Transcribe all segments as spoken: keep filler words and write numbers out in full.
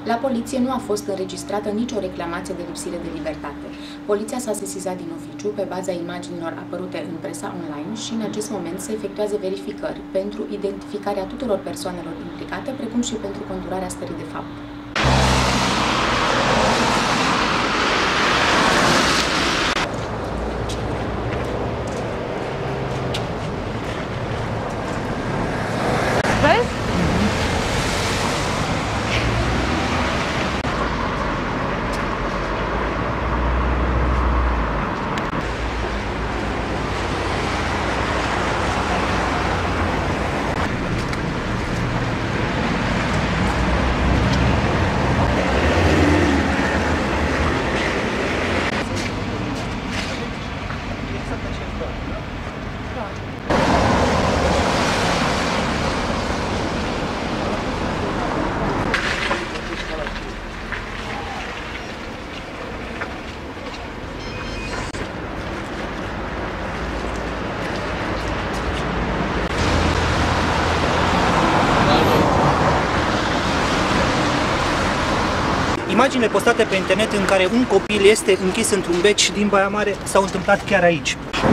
La poliție nu a fost înregistrată nicio reclamație de lipsire de libertate. Poliția s-a sesizat din oficiu pe baza imaginilor apărute în presa online și în acest moment se efectuează verificări pentru identificarea tuturor persoanelor implicate, precum și pentru conturarea stării de fapt. Vezi? Imaginile postate pe internet în care un copil este închis într-un beci din Baia Mare s-au întâmplat chiar aici.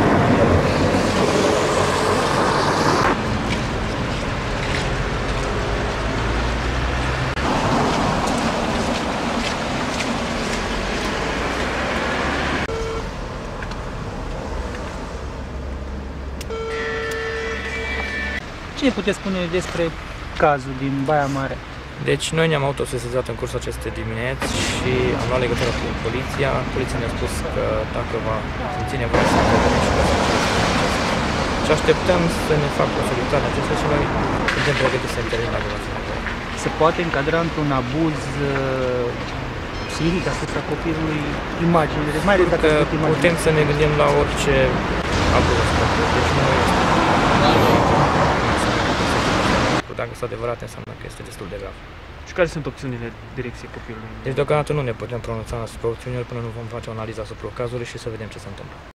Ce ne puteți spune despre cazul din Baia Mare? Deci noi ne-am autosesizat în cursul acestei dimineți și am luat legătură cu poliția. Poliția ne-a spus că dacă va simți nevoie să intervenim și și așteptăm să ne facă o solicitare acestea și noi suntem pregătiți să intervenim la nevoie. Se poate încadra într-un abuz psihic asupra copilului imaginile, mai ales dacă putem să ne gândim la orice abuz asupra copilului. Deci noi dacă este adevărat, înseamnă că este destul de grav. Și care sunt opțiunile direcției copilului? Deci deocamdată nu ne putem pronunța asupra opțiunilor până nu vom face o analiză asupra cazului și să vedem ce se întâmplă.